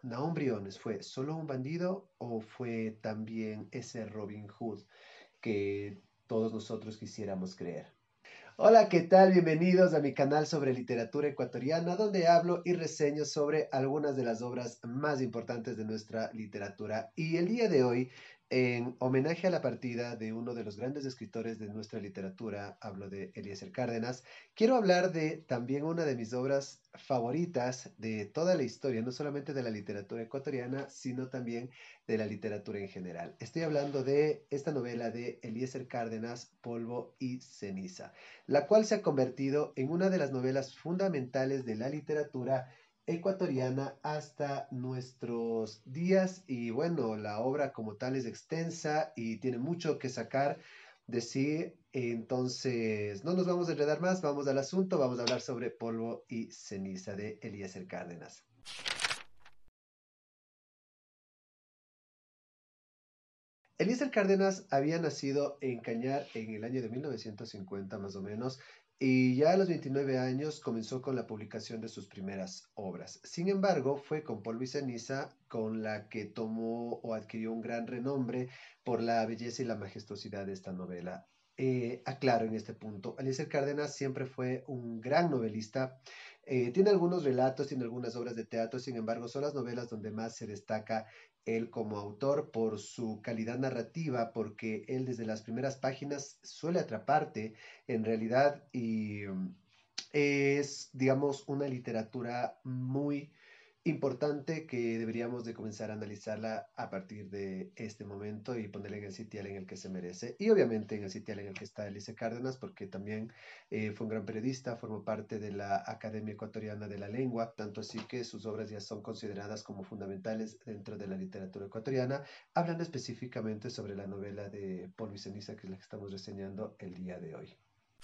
¿Nahum Briones fue solo un bandido o fue también ese Robin Hood que todos nosotros quisiéramos creer? Hola, ¿qué tal? Bienvenidos a mi canal sobre literatura ecuatoriana, donde hablo y reseño sobre algunas de las obras más importantes de nuestra literatura. Y el día de hoy, en homenaje a la partida de uno de los grandes escritores de nuestra literatura, hablo de Eliezer Cárdenas, quiero hablar de también una de mis obras favoritas de toda la historia, no solamente de la literatura ecuatoriana, sino también de la literatura en general. Estoy hablando de esta novela de Eliezer Cárdenas, Polvo y Ceniza, la cual se ha convertido en una de las novelas fundamentales de la literatura ecuatoriana hasta nuestros días. Y bueno, la obra como tal es extensa y tiene mucho que sacar de sí. Entonces, no nos vamos a enredar más, vamos al asunto, vamos a hablar sobre Polvo y Ceniza de Eliezer Cárdenas. Eliezer Cárdenas había nacido en Cañar en el año de 1950 más o menos, y ya a los 29 años comenzó con la publicación de sus primeras obras. Sin embargo, fue con Polvo y Ceniza con la que tomó o adquirió un gran renombre por la belleza y la majestuosidad de esta novela. Aclaro en este punto, Eliezer Cárdenas siempre fue un gran novelista. Tiene algunos relatos, tiene algunas obras de teatro, sin embargo, son las novelas donde más se destaca él como autor por su calidad narrativa, porque él desde las primeras páginas suele atraparte en realidad y es, digamos, una literatura muy importante que deberíamos de comenzar a analizarla a partir de este momento y ponerla en el sitial en el que se merece. Y obviamente en el sitial en el que está Elise Cárdenas, porque también fue un gran periodista, formó parte de la Academia Ecuatoriana de la Lengua, tanto así que sus obras ya son consideradas como fundamentales dentro de la literatura ecuatoriana, hablando específicamente sobre la novela de Polvo y Ceniza, que es la que estamos reseñando el día de hoy.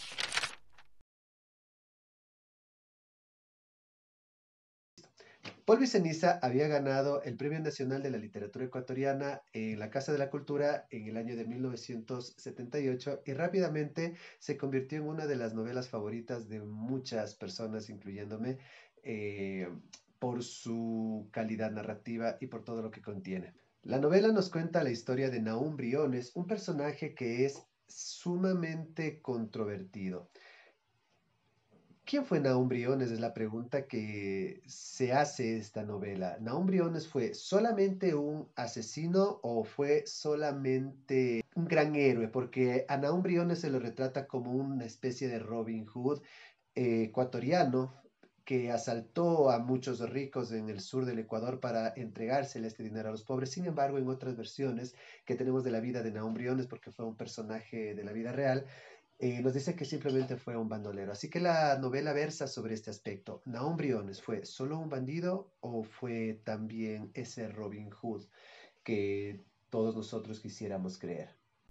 Polvo y Ceniza había ganado el Premio Nacional de la Literatura Ecuatoriana en la Casa de la Cultura en el año de 1978 y rápidamente se convirtió en una de las novelas favoritas de muchas personas, incluyéndome, eh, por su calidad narrativa y por todo lo que contiene. La novela nos cuenta la historia de Nahum Briones, un personaje que es sumamente controvertido. ¿Quién fue Nahum Briones? Es la pregunta que se hace esta novela. ¿Nahum Briones fue solamente un asesino o fue solamente un gran héroe? Porque a Nahum Briones se lo retrata como una especie de Robin Hood ecuatoriano que asaltó a muchos ricos en el sur del Ecuador para entregársele este dinero a los pobres. Sin embargo, en otras versiones que tenemos de la vida de Nahum Briones, porque fue un personaje de la vida real, nos dice que simplemente fue un bandolero. Así que la novela versa sobre este aspecto. ¿Nahum Briones fue solo un bandido o fue también ese Robin Hood que todos nosotros quisiéramos creer?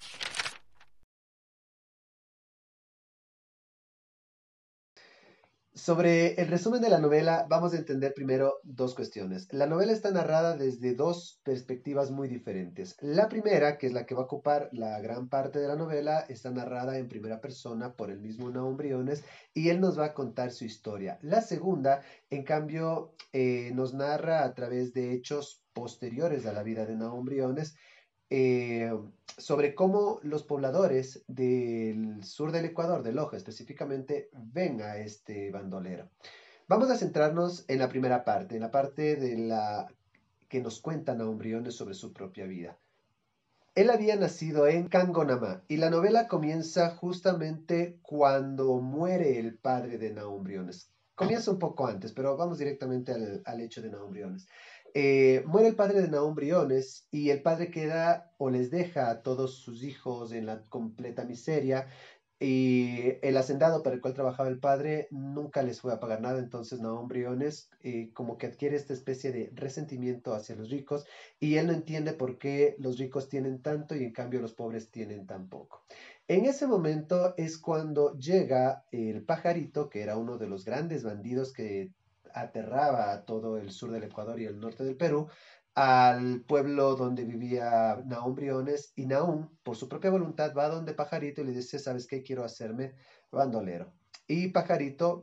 Sobre el resumen de la novela, vamos a entender primero dos cuestiones. La novela está narrada desde dos perspectivas muy diferentes. La primera, que es la que va a ocupar la gran parte de la novela, está narrada en primera persona por el mismo Nahum Briones y él nos va a contar su historia. La segunda, en cambio, nos narra a través de hechos posteriores a la vida de Nahum Briones, eh, sobre cómo los pobladores del sur del Ecuador, de Loja específicamente, ven a este bandolero. Vamos a centrarnos en la primera parte, en la parte de la que nos cuentan a Briones sobre su propia vida. Él había nacido en Cangonamá y la novela comienza justamente cuando muere el padre de Nahum Briones. Comienza un poco antes, pero vamos directamente al hecho de Nahum Briones. Muere el padre de Nahum Briones y el padre queda o les deja a todos sus hijos en la completa miseria y el hacendado para el cual trabajaba el padre nunca les fue a pagar nada, entonces Nahum Briones como que adquiere esta especie de resentimiento hacia los ricos y él no entiende por qué los ricos tienen tanto y en cambio los pobres tienen tan poco. En ese momento es cuando llega el pajarito, que era uno de los grandes bandidos que aterraba a todo el sur del Ecuador y el norte del Perú, al pueblo donde vivía Nahum Briones y Nahum, por su propia voluntad, va donde Pajarito y le dice, ¿sabes qué? Quiero hacerme bandolero. Y Pajarito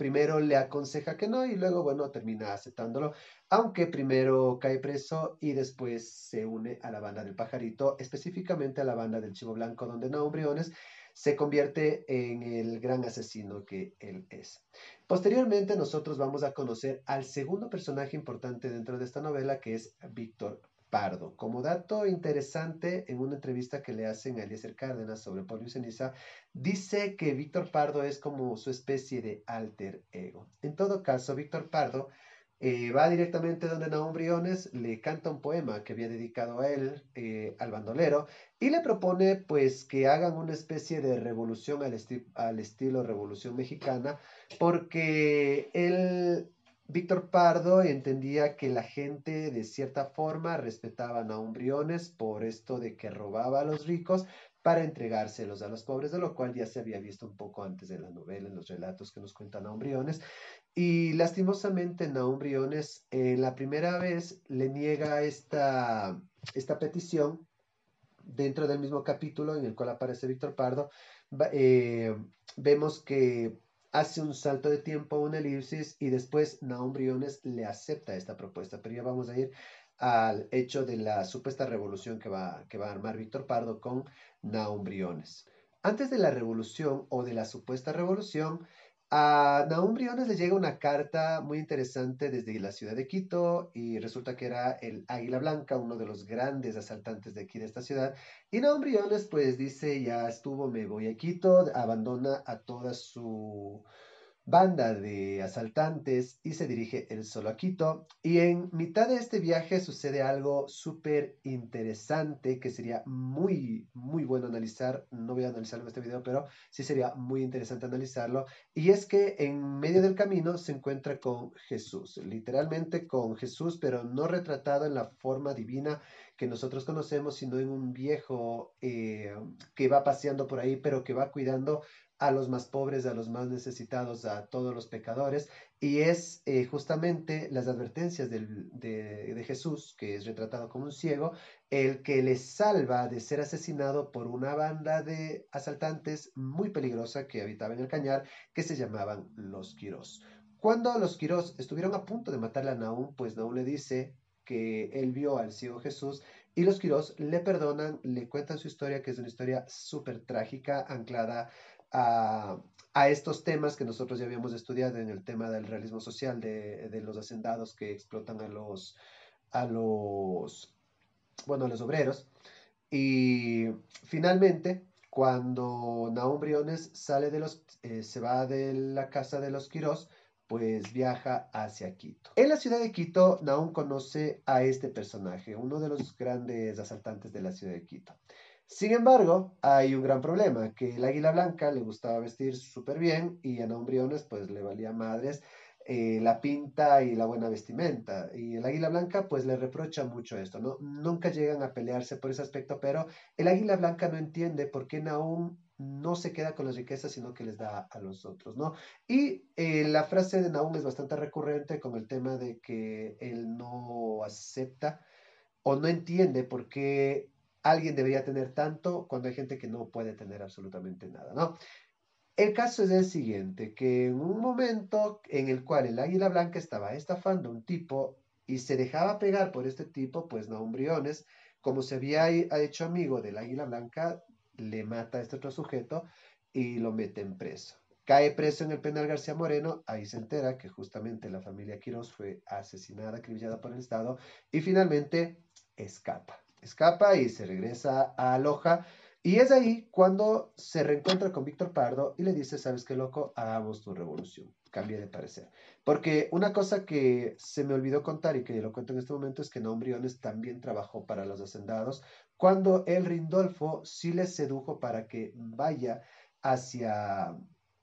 primero le aconseja que no y luego, bueno, termina aceptándolo, aunque primero cae preso y después se une a la banda del Pajarito, específicamente a la banda del Chivo Blanco, donde Nahum Briones se convierte en el gran asesino que él es. Posteriormente nosotros vamos a conocer al segundo personaje importante dentro de esta novela, que es Víctor Pardo. Como dato interesante, en una entrevista que le hacen a Eliezer Cárdenas sobre Polvo y Ceniza, dice que Víctor Pardo es como su especie de alter ego. En todo caso, Víctor Pardo va directamente donde Nahum Briones, le canta un poema que había dedicado a él, al bandolero, y le propone pues que hagan una especie de revolución al estilo Revolución Mexicana, porque él, Víctor Pardo, entendía que la gente de cierta forma respetaba a Nahum Briones por esto de que robaba a los ricos para entregárselos a los pobres, de lo cual ya se había visto un poco antes de la novela, en los relatos que nos cuenta Nahum Briones. Y lastimosamente Nahum Briones la primera vez le niega esta petición dentro del mismo capítulo en el cual aparece Víctor Pardo. Vemos que hace un salto de tiempo, una elipsis, y después Nahum Briones le acepta esta propuesta. Pero ya vamos a ir al hecho de la supuesta revolución que va a armar Víctor Pardo con Nahum Briones. Antes de la revolución o de la supuesta revolución, a Nahum Briones le llega una carta muy interesante desde la ciudad de Quito y resulta que era el Águila Blanca, uno de los grandes asaltantes de aquí de esta ciudad. Y Nahum Briones pues dice, ya estuvo, me voy a Quito, abandona a toda su banda de asaltantes y se dirige él solo a Quito. Y en mitad de este viaje sucede algo súper interesante que sería muy, muy bueno analizar. No voy a analizarlo en este video, pero sí sería muy interesante analizarlo. Y es que en medio del camino se encuentra con Jesús, literalmente con Jesús, pero no retratado en la forma divina que nosotros conocemos, sino en un viejo que va paseando por ahí, pero que va cuidando a los más pobres, a los más necesitados, a todos los pecadores, y es justamente las advertencias de Jesús, que es retratado como un ciego, el que les salva de ser asesinado por una banda de asaltantes muy peligrosa que habitaba en el Cañar, que se llamaban los Quirós. Cuando los Quirós estuvieron a punto de matarle a Nahum, pues Nahum le dice que él vio al ciego Jesús y los Quirós le perdonan, le cuentan su historia, que es una historia súper trágica, anclada a, a, estos temas que nosotros ya habíamos estudiado en el tema del realismo social, de los hacendados que explotan a los, bueno, a los obreros. Y finalmente, cuando Nahum Briones se va de la casa de los Quirós, pues viaja hacia Quito. En la ciudad de Quito, Nahum conoce a este personaje, uno de los grandes asaltantes de la ciudad de Quito. Sin embargo, hay un gran problema, que el Águila Blanca le gustaba vestir súper bien y a Nahum Briones pues le valía madres la pinta y la buena vestimenta. Y el Águila Blanca pues le reprocha mucho esto, ¿no? Nunca llegan a pelearse por ese aspecto, pero el Águila Blanca no entiende por qué Nahum no se queda con las riquezas, sino que les da a los otros, ¿no? Y la frase de Nahum es bastante recurrente con el tema de que él no acepta o no entiende por qué alguien debería tener tanto cuando hay gente que no puede tener absolutamente nada, ¿no? El caso es el siguiente, que en un momento en el cual el Águila Blanca estaba estafando a un tipo y se dejaba pegar por este tipo, pues Nahum Briones, como se había hecho amigo del Águila Blanca, le mata a este otro sujeto y lo mete en preso. Cae preso en el penal García Moreno, ahí se entera que justamente la familia Quirós fue asesinada, acribillada por el Estado y finalmente escapa. Escapa y se regresa a Loja y es ahí cuando se reencuentra con Víctor Pardo y le dice, ¿sabes qué, loco? Hagamos tu revolución. Cambia de parecer. Porque una cosa que se me olvidó contar y que lo cuento en este momento es que Nahum Briones también trabajó para los hacendados cuando el Rindolfo sí le sedujo para que vaya hacia,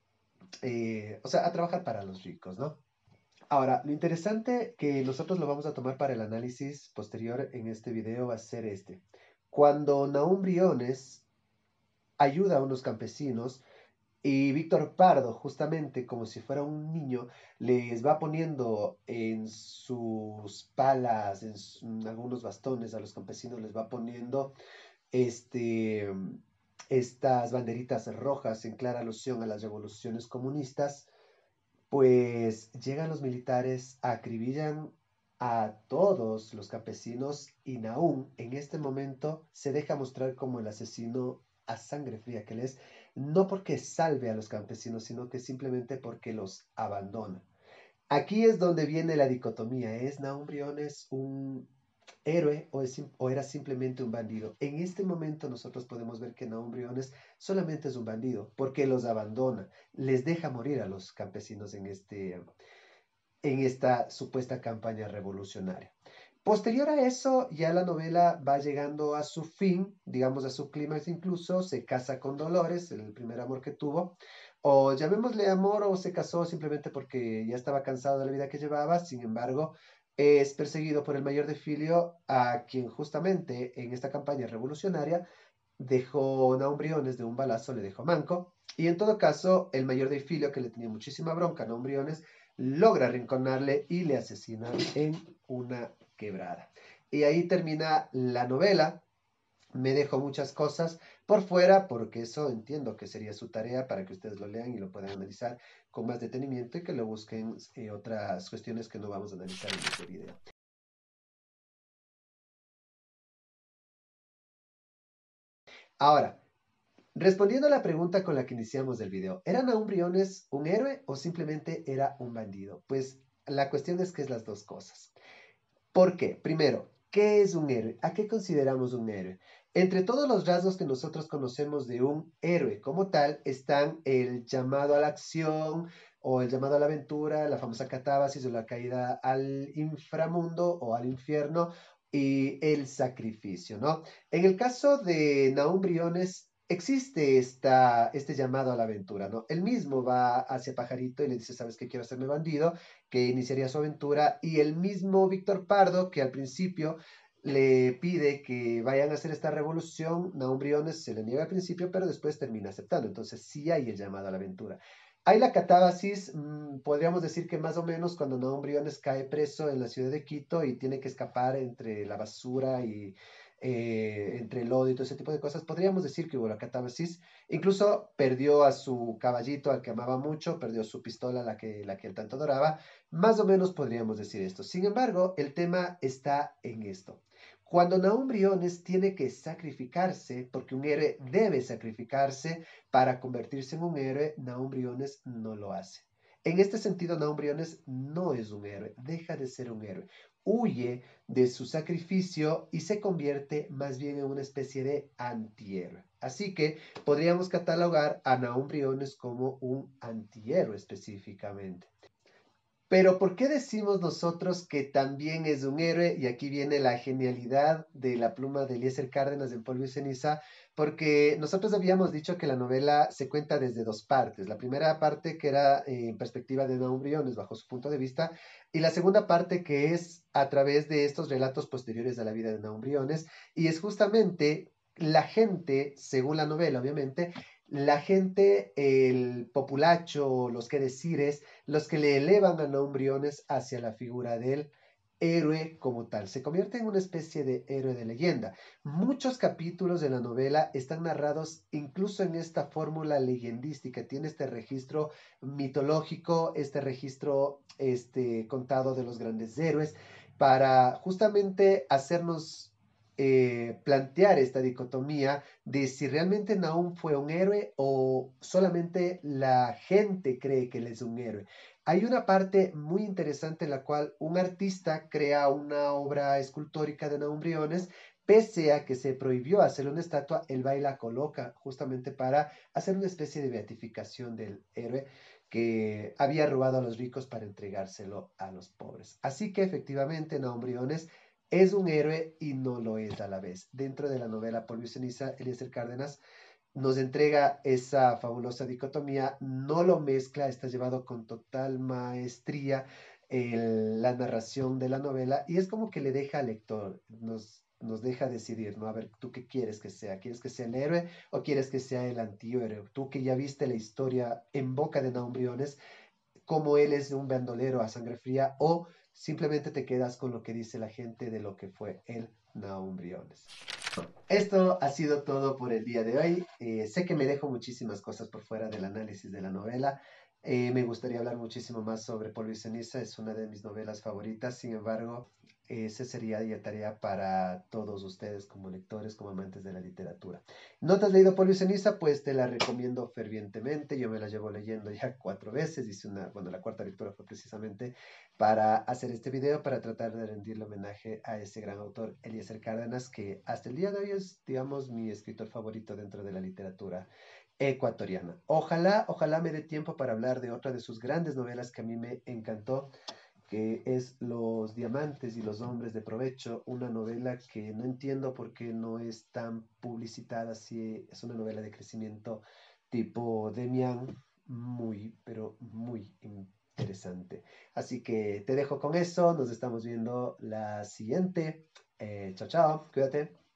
o sea, a trabajar para los ricos, ¿no? Ahora, lo interesante que nosotros lo vamos a tomar para el análisis posterior en este video va a ser este. Cuando Nahum Briones ayuda a unos campesinos y Víctor Pardo, justamente como si fuera un niño, les va poniendo en sus palas, en algunos bastones a los campesinos, les va poniendo este, estas banderitas rojas en clara alusión a las revoluciones comunistas. pues llegan los militares, acribillan a todos los campesinos y Nahum en este momento se deja mostrar como el asesino a sangre fría que él es, no porque salve a los campesinos, sino que simplemente porque los abandona. Aquí es donde viene la dicotomía. ¿Es Nahum Briones un héroe o era simplemente un bandido? En este momento nosotros podemos ver que Nahum Briones solamente es un bandido porque los abandona, les deja morir a los campesinos en esta supuesta campaña revolucionaria. Posterior a eso, ya la novela va llegando a su fin, digamos a su clímax incluso, se casa con Dolores, el primer amor que tuvo, o llamémosle amor o se casó simplemente porque ya estaba cansado de la vida que llevaba, sin embargo, es perseguido por el mayor de Filio, a quien justamente en esta campaña revolucionaria dejó Nahum Briones de un balazo, le dejó manco, y en todo caso, el mayor de Filio, que le tenía muchísima bronca a Nahum Briones, logra arrinconarle y le asesina en una quebrada. Y ahí termina la novela. Me dejo muchas cosas por fuera porque eso entiendo que sería su tarea para que ustedes lo lean y lo puedan analizar con más detenimiento y que lo busquen otras cuestiones que no vamos a analizar en este video. Ahora, respondiendo a la pregunta con la que iniciamos el video, ¿era Nahum Briones un héroe o simplemente era un bandido? Pues la cuestión es que es las dos cosas. ¿Por qué? Primero, ¿qué es un héroe? ¿A qué consideramos un héroe? Entre todos los rasgos que nosotros conocemos de un héroe como tal están el llamado a la acción o el llamado a la aventura, la famosa catábasis o la caída al inframundo o al infierno y el sacrificio, ¿no? En el caso de Nahum Briones existe este llamado a la aventura, ¿no? Él mismo va hacia Pajarito y le dice, ¿sabes qué? Quiero hacerme bandido, que iniciaría su aventura, y el mismo Víctor Pardo, que al principio le pide que vayan a hacer esta revolución, Nahum Briones se le niega al principio, pero después termina aceptando. Entonces sí hay el llamado a la aventura. Hay la catábasis, podríamos decir que más o menos cuando Nahum Briones cae preso en la ciudad de Quito y tiene que escapar entre la basura y entre el lodo y todo ese tipo de cosas, podríamos decir que hubo la catábasis. Incluso perdió a su caballito al que amaba mucho, perdió su pistola, la que él tanto adoraba. Más o menos podríamos decir esto. Sin embargo, el tema está en esto. Cuando Nahum Briones tiene que sacrificarse, porque un héroe debe sacrificarse para convertirse en un héroe, Nahum Briones no lo hace. En este sentido, Nahum Briones no es un héroe, deja de ser un héroe. Huye de su sacrificio y se convierte más bien en una especie de antihéroe. Así que podríamos catalogar a Nahum Briones como un antihéroe específicamente. Pero ¿por qué decimos nosotros que también es un héroe? Y aquí viene la genialidad de la pluma de Eliezer Cárdenas en Polvo y Ceniza, porque nosotros habíamos dicho que la novela se cuenta desde dos partes. La primera parte que era en perspectiva de Nahum Briones, bajo su punto de vista, y la segunda parte que es a través de estos relatos posteriores a la vida de Nahum Briones, y es justamente la gente, según la novela, obviamente, la gente, el populacho, los que decires, los que le elevan a Nahum Briones hacia la figura del héroe como tal. Se convierte en una especie de héroe de leyenda. Muchos capítulos de la novela están narrados incluso en esta fórmula leyendística. Tiene este registro mitológico, este registro contado de los grandes héroes, para justamente hacernos plantear esta dicotomía de si realmente Nahum fue un héroe o solamente la gente cree que él es un héroe. Hay una parte muy interesante en la cual un artista crea una obra escultórica de Nahum Briones, pese a que se prohibió hacerle una estatua, él va y la coloca justamente para hacer una especie de beatificación del héroe que había robado a los ricos para entregárselo a los pobres. Así que efectivamente Nahum Briones es un héroe y no lo es a la vez. Dentro de la novela Polvo y Ceniza, Eliezer Cárdenas nos entrega esa fabulosa dicotomía, no lo mezcla, está llevado con total maestría la narración de la novela y es como que le deja al lector, nos deja decidir, ¿no? A ver, ¿tú qué quieres que sea? ¿Quieres que sea el héroe o quieres que sea el antihéroe? Tú que ya viste la historia en boca de Nahum Briones, cómo él es un bandolero a sangre fría o simplemente te quedas con lo que dice la gente de lo que fue el Nahum Briones. Esto ha sido todo por el día de hoy. Sé que me dejo muchísimas cosas por fuera del análisis de la novela. Me gustaría hablar muchísimo más sobre Polvo y Ceniza, es una de mis novelas favoritas, sin embargo, esa sería ya tarea para todos ustedes como lectores, como amantes de la literatura. ¿No te has leído Polvo y Ceniza? Pues te la recomiendo fervientemente, yo me la llevo leyendo ya 4 veces, hice una, bueno, la cuarta lectura fue precisamente para hacer este video, para tratar de rendirle homenaje a ese gran autor, Eliezer Cárdenas, que hasta el día de hoy es, digamos, mi escritor favorito dentro de la literatura ecuatoriana. Ojalá, ojalá me dé tiempo para hablar de otra de sus grandes novelas que a mí me encantó, que es Los Diamantes y los Hombres de Provecho, una novela que no entiendo por qué no es tan publicitada, si es una novela de crecimiento tipo Demian, muy, pero muy interesante. Así que te dejo con eso, nos estamos viendo la siguiente. Chao, chao, cuídate.